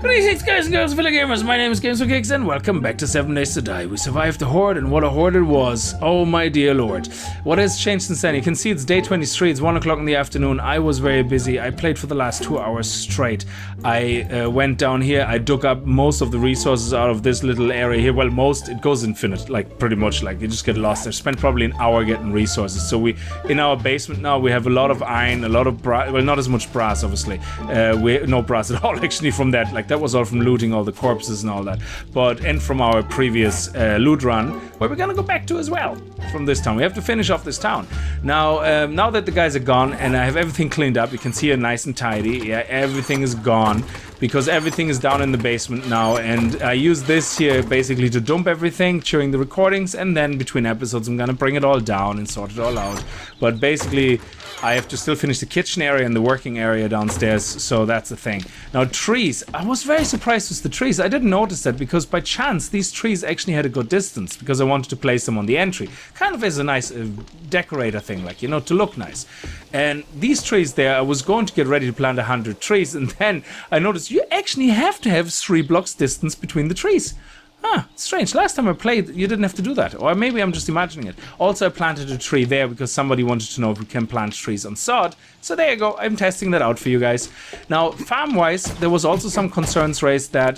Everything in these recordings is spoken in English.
Greetings guys and girls, fellow gamers, my name is Games4Kicks and welcome back to 7 Days to Die. We survived the Horde and what a Horde it was. Oh my dear lord. What has changed since then? You can see it's day 23, it's 1 o'clock in the afternoon. I was very busy. I played for the last 2 hours straight. I went down here, I dug up most of the resources out of this little area here. Well, most, it goes infinite, like pretty much, like you just get lost there. Spent probably an hour getting resources. So we, in our basement now, we have a lot of iron, a lot of brass, well not as much brass obviously. No brass at all actually from that, like that was all from looting all the corpses and all that, and from our previous loot run, where we're gonna go back to as well from this town. We have to finish off this town now. Now that the guys are gone and I have everything cleaned up, you can see it nice and tidy. Yeah, everything is gone because everything is down in the basement now, and I use this here basically to dump everything during the recordings, and then between episodes I'm gonna bring it all down and sort it all out. But basically I have to still finish the kitchen area and the working area downstairs, so that's the thing. Now trees, I was very surprised with the trees. I didn't notice that because by chance these trees actually had a good distance because I wanted to place them on the entry. Kind of as a nice decorator thing, like, you know, to look nice. And these trees there, I was going to get ready to plant 100 trees, and then I noticed you actually have to have 3 blocks distance between the trees. Ah, strange. Last time I played, you didn't have to do that. Or maybe I'm just imagining it. Also, I planted a tree there because somebody wanted to know if we can plant trees on sod. So there you go. I'm testing that out for you guys. Now, farm-wise, there was also some concerns raised that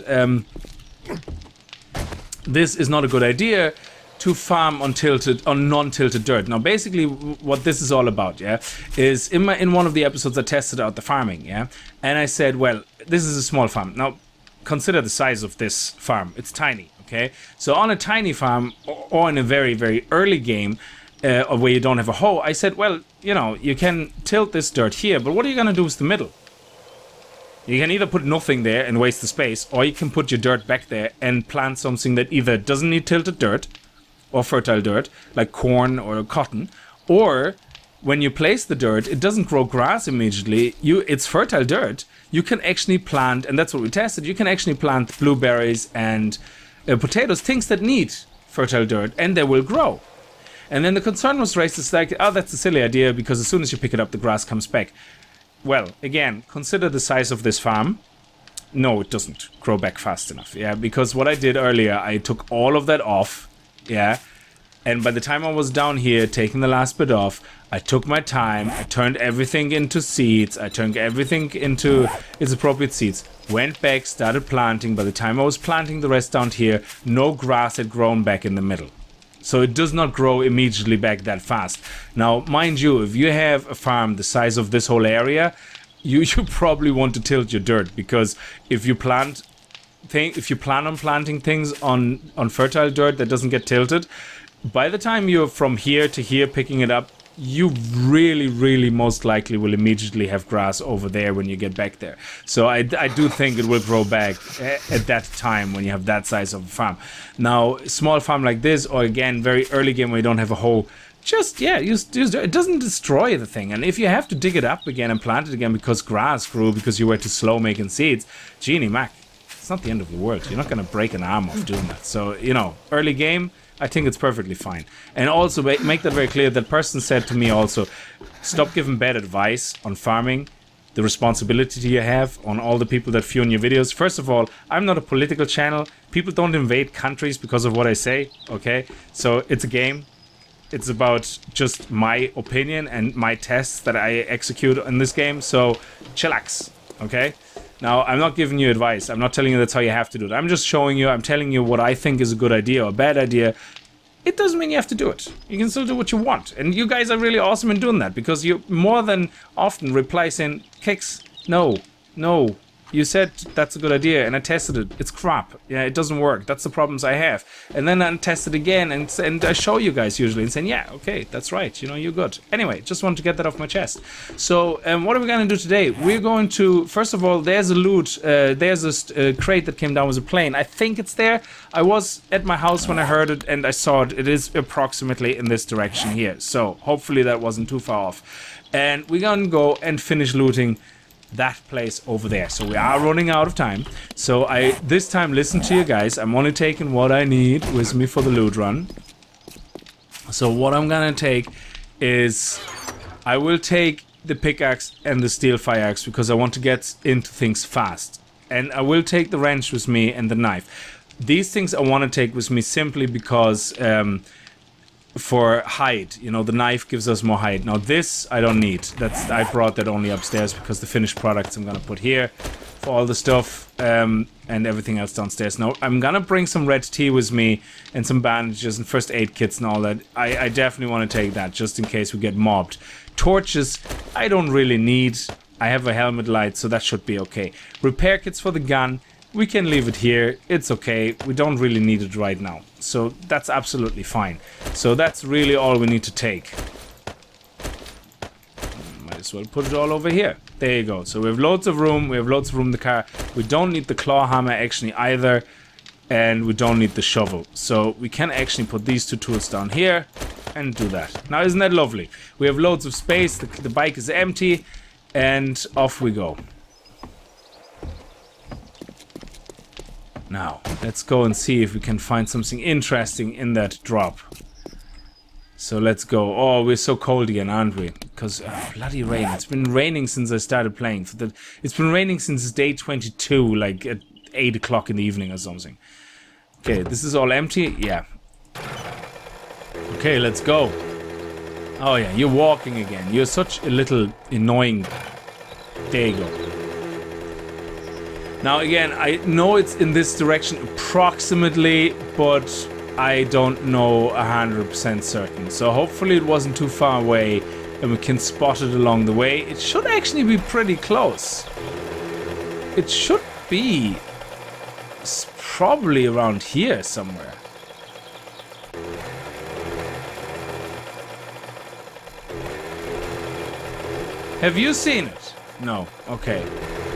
this is not a good idea to farm on non-tilted dirt. Now, basically, what this is all about, yeah, is in one of the episodes I tested out the farming, yeah, and I said, well, this is a small farm. Now, consider the size of this farm. It's tiny. Okay, so on a tiny farm or in a very, very early game where you don't have a hoe, I said, well, you know, you can tilt this dirt here, but what are you going to do with the middle? You can either put nothing there and waste the space, or you can put your dirt back there and plant something that either doesn't need tilted dirt or fertile dirt, like corn or cotton, or when you place the dirt, it doesn't grow grass immediately. It's fertile dirt. You can actually plant, and that's what we tested, you can actually plant blueberries and potatoes, things that need fertile dirt, and they will grow. And then the concern was raised, it's like, oh, that's a silly idea because as soon as you pick it up, the grass comes back. Well, again, consider the size of this farm. No, it doesn't grow back fast enough, yeah, because what I did earlier, I took all of that off, yeah, and by the time I was down here taking the last bit off, I took my time, I turned everything into seeds, I turned everything into its appropriate seeds, went back, started planting. By the time I was planting the rest down here, no grass had grown back in the middle. So it does not grow immediately back that fast. Now, mind you, if you have a farm the size of this whole area, you probably want to tilt your dirt, because if you plan on planting things on fertile dirt that doesn't get tilted, by the time you're from here to here picking it up, you really most likely will immediately have grass over there when you get back there. So I do think it will grow back at that time when you have that size of a farm. Now, small farm like this, or again, very early game where you don't have a hoe, just, yeah, use it doesn't destroy the thing. And if you have to dig it up again and plant it again because grass grew, because you were too slow making seeds, Genie Mac, it's not the end of the world. You're not going to break an arm off doing that. So, you know, early game, I think it's perfectly fine. And also make that very clear. That person said to me also, stop giving bad advice on farming, the responsibility you have on all the people that view on your videos. First of all, I'm not a political channel. People don't invade countries because of what I say, okay? So it's a game. It's about just my opinion and my tests that I execute in this game. So chillax, okay? Now, I'm not giving you advice. I'm not telling you that's how you have to do it. I'm just showing you, I'm telling you what I think is a good idea or a bad idea. It doesn't mean you have to do it. You can still do what you want. And you guys are really awesome in doing that, because you more than often reply saying, Kicks, no. You said that's a good idea, and I tested it. It's crap. Yeah, it doesn't work. That's the problems I have. And then I test it again, and I show you guys usually and saying, yeah, okay, that's right. You know, you're good. Anyway, just wanted to get that off my chest. So, what are we going to do today? We're going to, first of all, there's a loot. There's a crate that came down with a plane. I think it's there. I was at my house when I heard it, and I saw it. It is approximately in this direction here. So, hopefully that wasn't too far off. And we're going to go and finish looting that place over there. So we are running out of time. So I this time listen to you guys. I'm only taking what I need with me for the loot run. So what I'm gonna take is I will take the pickaxe and the steel fire axe because I want to get into things fast. And I will take the wrench with me and the knife. These things I want to take with me simply because for hide, you know, the knife gives us more hide. Now this I don't need. I brought that only upstairs because the finished products I'm gonna put here for all the stuff and everything else downstairs. Now I'm gonna bring some red tea with me and some bandages and first aid kits and all that. I definitely want to take that just in case we get mobbed. Torches I don't really need. I have a helmet light, so that should be okay. Repair kits for the gun. We can leave it here. It's okay. We don't really need it right now. So that's absolutely fine. So that's really all we need to take. Might as well put it all over here. There you go. So we have loads of room. We have loads of room in the car. We don't need the claw hammer actually either. And we don't need the shovel. So we can actually put these two tools down here and do that. Now isn't that lovely? We have loads of space. The bike is empty. And off we go. Now, let's go and see if we can find something interesting in that drop. So let's go. Oh, we're so cold again, aren't we? Because bloody rain. It's been raining since I started playing. It's been raining since day 22, like at 8 o'clock in the evening or something. Okay, this is all empty? Yeah. Okay, let's go. Oh yeah, you're walking again. You're such a little annoying... There you go. Now again, I know it's in this direction approximately, but I don't know 100% certain. So hopefully it wasn't too far away and we can spot it along the way. It should actually be pretty close. It should be probably around here somewhere. Have you seen it? No. Okay.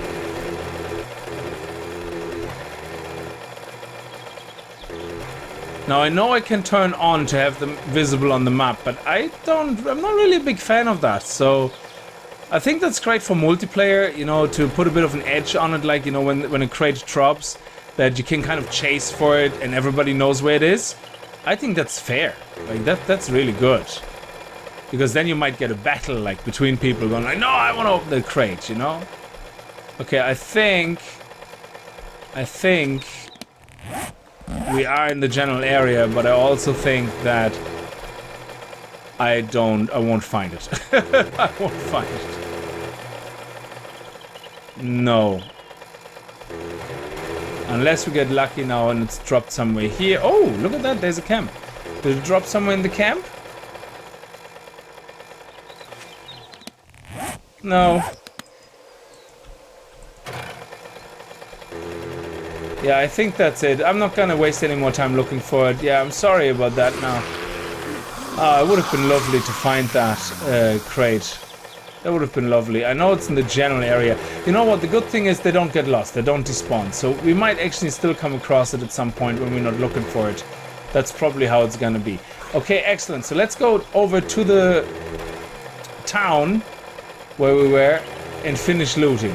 Now I know I can turn on to have them visible on the map, but I'm not really a big fan of that. So I think that's great for multiplayer, you know, to put a bit of an edge on it, like, you know, when a crate drops, that you can kind of chase for it and everybody knows where it is. I think that's fair. Like that's really good. Because then you might get a battle like between people going like, no, I want to open the crate, you know? Okay, I think we are in the general area, but I also think that I won't find it. I won't find it. No. Unless we get lucky now and it's dropped somewhere here. Oh, look at that, there's a camp. Did it drop somewhere in the camp? No. Yeah, I think that's it. I'm not gonna waste any more time looking for it. Yeah, I'm sorry about that now. It would have been lovely to find that crate. That would have been lovely. I know it's in the general area. You know what? The good thing is they don't get lost. They don't despawn. So we might actually still come across it at some point when we're not looking for it. That's probably how it's gonna be. Okay, excellent. So let's go over to the town where we were and finish looting.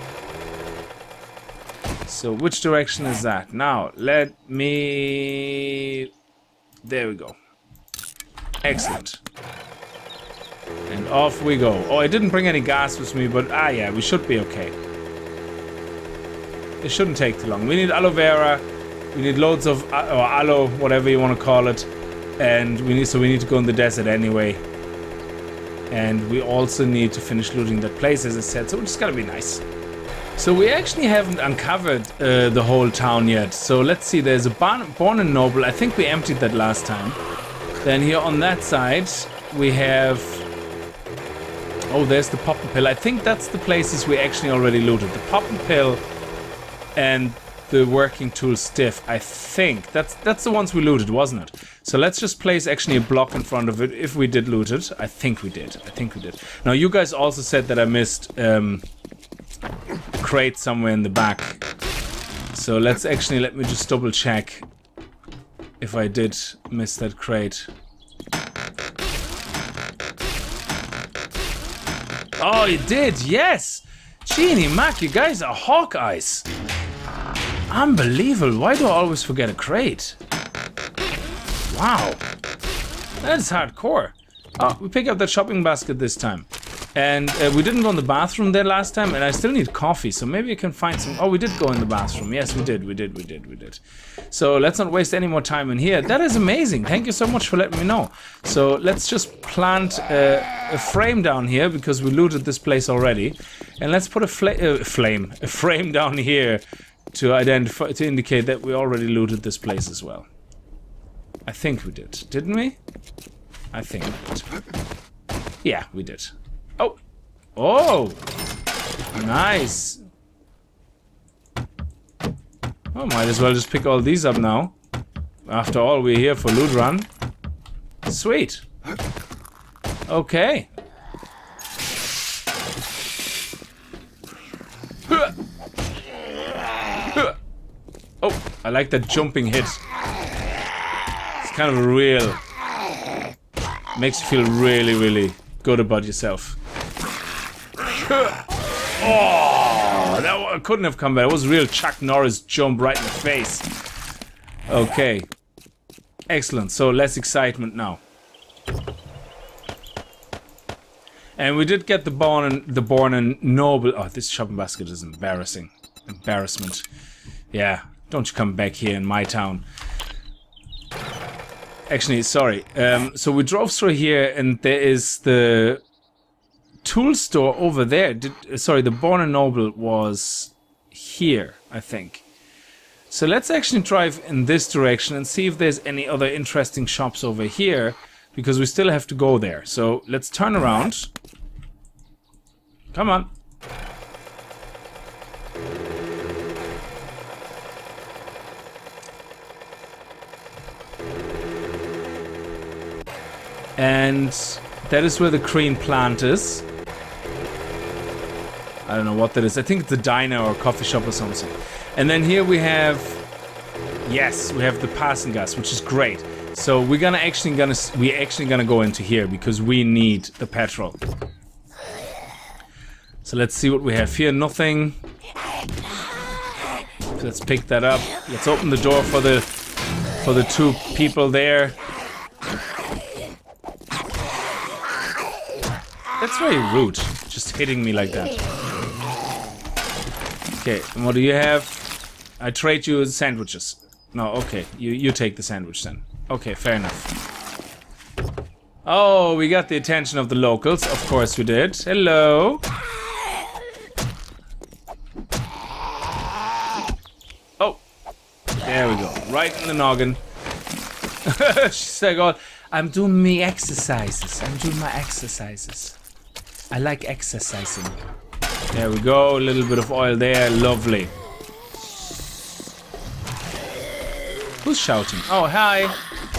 So which direction is that? Now, let me... There we go. Excellent. And off we go. Oh, I didn't bring any gas with me, but yeah, we should be okay. It shouldn't take too long. We need aloe vera. We need loads of or aloe, whatever you want to call it. And we need to go in the desert anyway. And we also need to finish looting that place, as I said, so it's gonna be nice. So we actually haven't uncovered the whole town yet. So let's see, there's a Born and Noble. I think we emptied that last time. Then here on that side, we have... Oh, there's the Pop and Pill. I think that's the places we actually already looted. The Pop and Pill and the Working Tool Stiff. I think that's the ones we looted, wasn't it? So let's just place actually a block in front of it if we did loot it. I think we did. I think we did. Now, you guys also said that I missed... crate somewhere in the back. So let me just double check if I did miss that crate. Oh, you did, yes! Genie Mac, you guys are Hawkeyes. Unbelievable, why do I always forget a crate? Wow. That is hardcore. Oh, we pick up that shopping basket this time. And we didn't go in the bathroom there last time, and I still need coffee, so maybe I can find some... Oh, we did go in the bathroom. Yes, we did. So let's not waste any more time in here. That is amazing. Thank you so much for letting me know. So let's just plant a frame down here, because we looted this place already. And let's put a frame down here to identify, to indicate that we already looted this place as well. I think we did. Didn't we? I think we did. Yeah, we did. Oh! Oh! Nice! Oh, might as well just pick all these up now. After all, we're here for loot run. Sweet! Okay. Oh, I like that jumping hit. It's kind of a real... Makes you feel really, really good about yourself. Oh, that couldn't have come back. It was a real Chuck Norris jump right in the face. Okay. Excellent. So less excitement now. And we did get the Born and Noble. Oh, this shopping basket is embarrassing. Embarrassment. Yeah. Don't you come back here in my town. Actually, sorry. So we drove through here, and there is the tool store over there. Sorry, the Born and Noble was here, I think. So let's actually drive in this direction and see if there's any other interesting shops over here, because we still have to go there. So let's turn around. Come on. And that is where the green plant is. I don't know what that is. I think it's a diner or a coffee shop or something. And then here we have... Yes, we have the passing gas, which is great. So we're actually gonna go into here because we need the petrol. So let's see what we have here. Nothing. Let's pick that up. Let's open the door for the two people there. That's very rude, just hitting me like that. Okay, and what do you have? I trade you sandwiches. No, okay, you take the sandwich then. Okay, fair enough. Oh, we got the attention of the locals. Of course we did. Hello. Oh, there we go. Right in the noggin. She's like, oh, I'm doing my exercises. I like exercising. There we go, a little bit of oil there, lovely. Who's shouting? Oh, hi.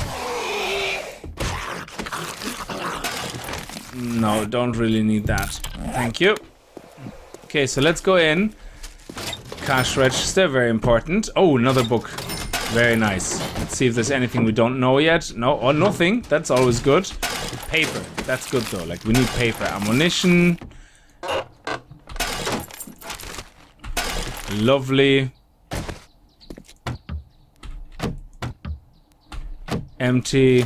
No, don't really need that. Thank you. Okay, so let's go in. Cash register, very important. Oh, another book. Very nice. Let's see if there's anything we don't know yet. No, or nothing. That's always good. Paper. That's good though. Like, we need paper. Ammunition. Lovely. Empty.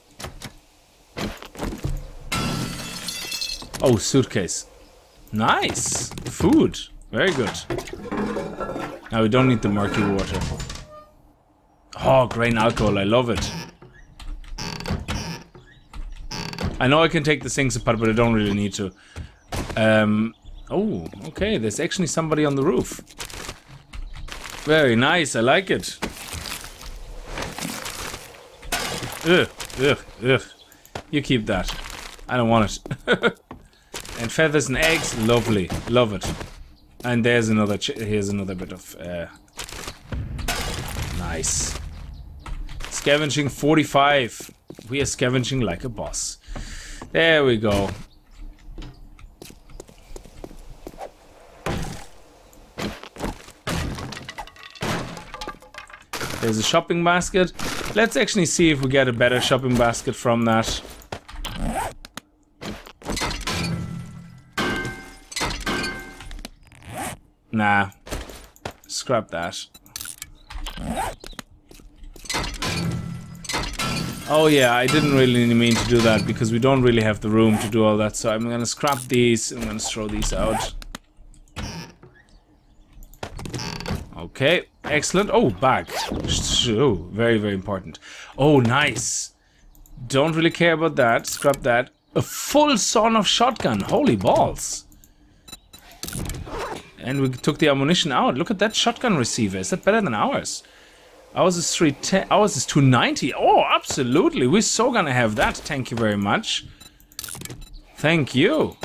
Oh, suitcase. Nice. Food. Very good. Now we don't need the murky water. Oh, grain alcohol. I love it. I know I can take the things apart, but I don't really need to. Oh, okay. There's actually somebody on the roof. Very nice. I like it. Ugh, ugh, ugh. You keep that. I don't want it. And feathers and eggs. Lovely. Love it. And there's another... Here's another bit of... Nice. Scavenging 45. We are scavenging like a boss. There we go. There's a shopping basket. Let's actually see if we get a better shopping basket from that. Nah. Scrap that. Oh yeah, I didn't really mean to do that because we don't really have the room to do all that. So I'm gonna scrap these. I'm gonna throw these out. Okay, excellent. Oh, bag. Oh, very, very important. Oh, nice. Don't really care about that. Scrap that. A full sawn-off shotgun. Holy balls. And we took the ammunition out. Look at that shotgun receiver. Is that better than ours? Ours is 310. Ours is 290. Oh, absolutely. We're so gonna have that. Thank you very much. Thank you.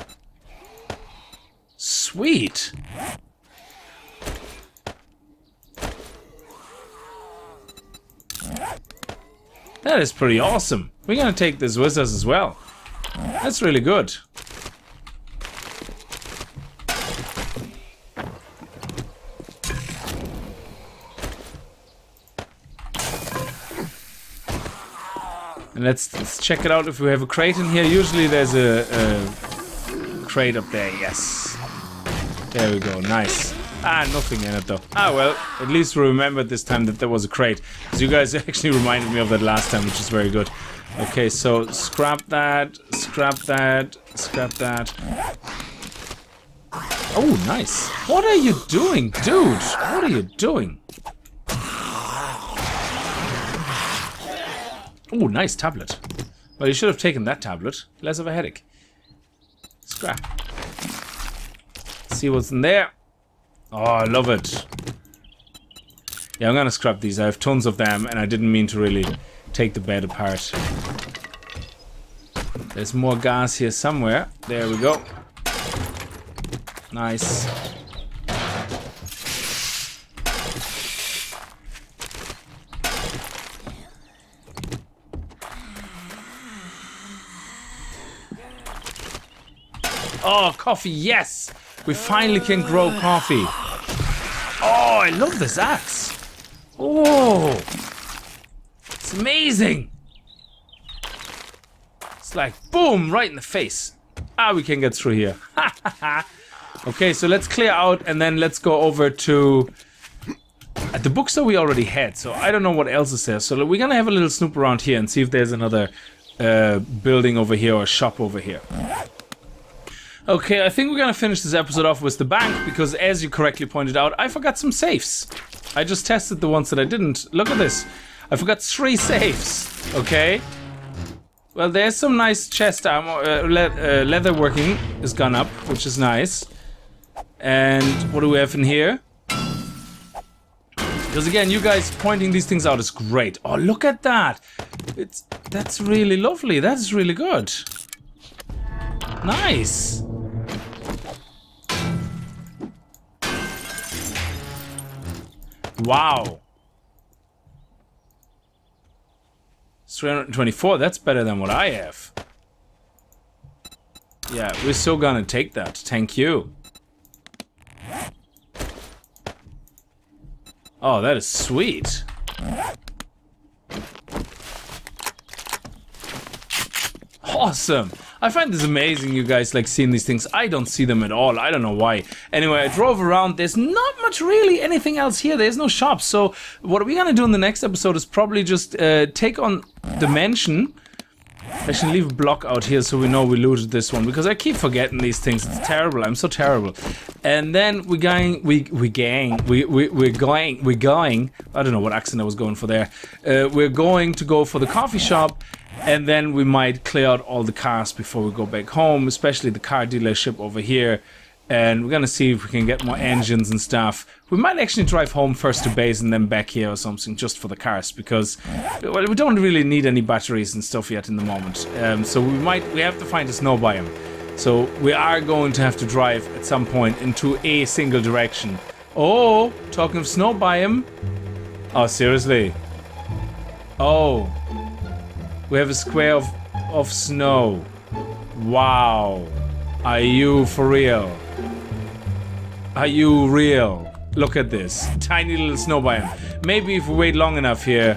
Sweet. That is pretty awesome. We're gonna take this with us as well. That's really good. And let's check it out if we have a crate in here. Usually there's a crate up there. Yes. There we go. Nice. Ah, nothing in it though. Ah, well, at least we remembered this time that there was a crate. Because you guys actually reminded me of that last time, which is very good. Okay, so scrap that, scrap that, scrap that. Oh, nice. What are you doing, dude? What are you doing? Oh, nice tablet. Well, you should have taken that tablet. Less of a headache. Scrap. See what's in there. Oh, I love it. Yeah, I'm gonna scrap these. I have tons of them, and I didn't mean to really take the bed apart. There's more gas here somewhere. There we go. Nice. Oh, coffee, yes! We finally can grow coffee. Oh, I love this axe. Oh, it's amazing. It's like, boom, right in the face. Ah, we can get through here. Okay, so let's clear out and then let's go over to... At the bookstore we already had, so I don't know what else is there. So we're gonna have a little snoop around here and see if there's another building over here or shop over here. Okay, I think we're gonna finish this episode off with the bank because, as you correctly pointed out, I forgot some safes. I just tested the ones that I didn't. Look at this. I forgot 3 safes. Okay. Well, there's some nice chest armor. Leather working has gone up, which is nice. And what do we have in here? Because again, you guys pointing these things out is great. Oh, look at that. That's really lovely. That's really good. Nice. Wow. 324, that's better than what I have. Yeah, we're so gonna take that. Thank you. Oh, that is sweet. Awesome. I find this amazing, you guys like seeing these things. I don't see them at all. I don't know why. Anyway, I drove around. There's not much really anything else here. There's no shops. So what we're gonna do in the next episode is probably just take on Dimension. I should leave a block out here so we know we looted this one, because I keep forgetting these things. It's terrible. I'm so terrible. And then we're going. I don't know what accent I was going for there. We're going to go for the coffee shop. And then we might clear out all the cars before we go back home, especially the car dealership over here. And we're gonna see if we can get more engines and stuff. We might actually drive home first to base and then back here or something, just for the cars, because well, we don't really need any batteries and stuff yet in the moment. So we have to find a snow biome. So we are going to have to drive at some point into a single direction. Oh, talking of snow biome. Oh, seriously? Oh. We have a square of snow. Wow. Are you for real? Are you real? Look at this. Tiny little snow biome. Maybe if we wait long enough here,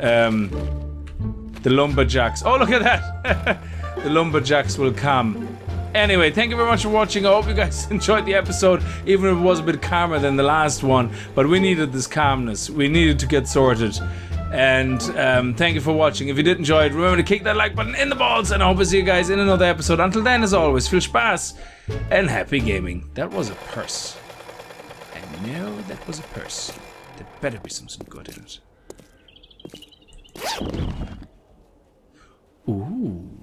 the lumberjacks... Oh, look at that! The lumberjacks will come. Anyway, thank you very much for watching. I hope you guys enjoyed the episode, even if it was a bit calmer than the last one. But we needed this calmness. We needed to get sorted. And thank you for watching. If you did enjoy it, remember to kick that like button in the balls. And I hope to see you guys in another episode. Until then, as always, viel Spaß and happy gaming. That was a purse. I know that was a purse. There better be something good in it. Ooh.